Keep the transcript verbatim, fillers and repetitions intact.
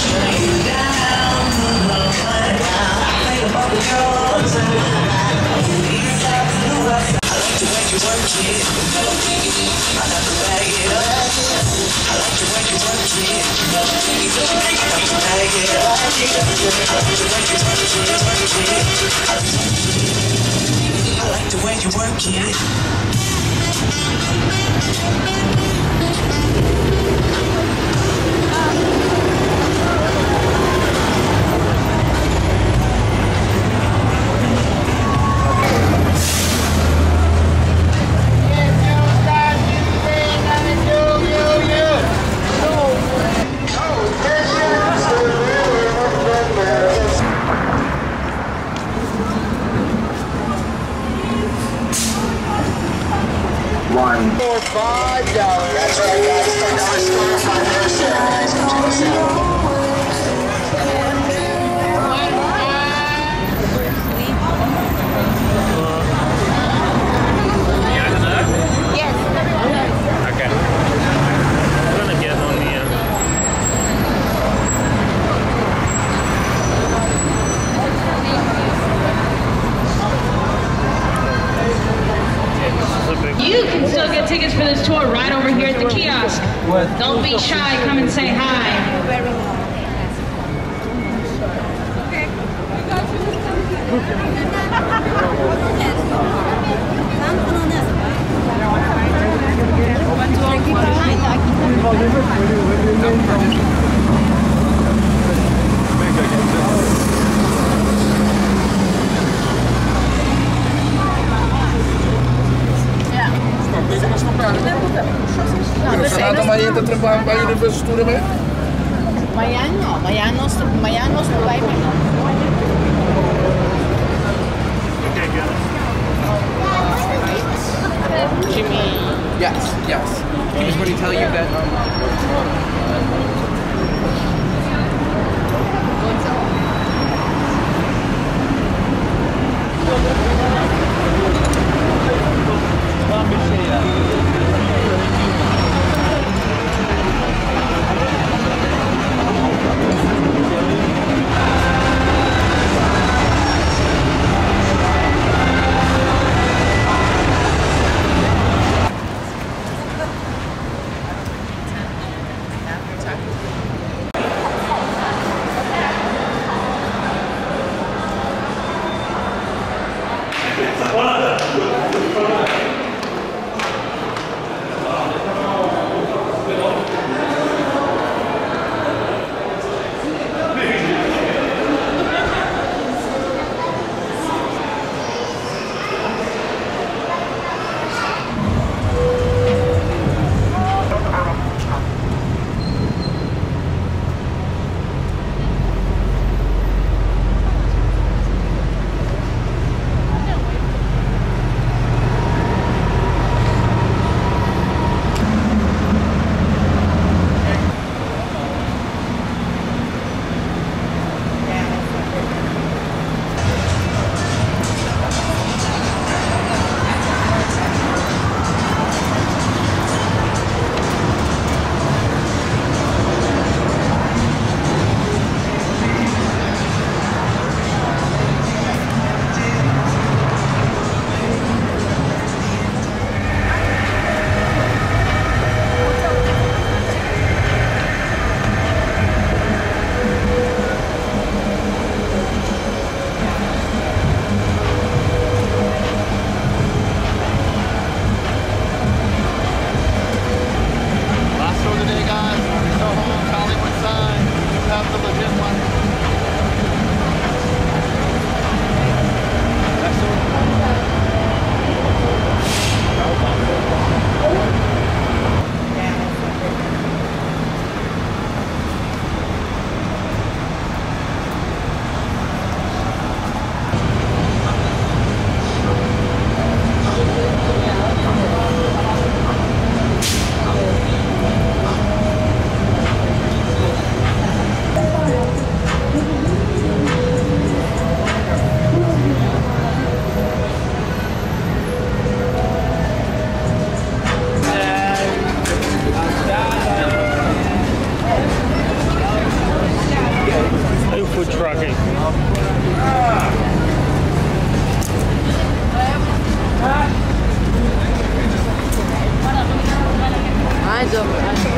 I like the way you work it. One. For five dollars. That's right, guys. Ten dollars store, five dollars share, guys. Come check us out. Yes. Okay. I'm gonna get on the. Uh... You can still get tickets for this tour right over here at the kiosk. Don't be shy, come and say hi. Não sei nada mais ainda trabalhar para ir ver a tour, né? Amanhã não, amanhã nós amanhã nós vai Jimmy. Yes, yes. He was going to tell you that. Kinds of.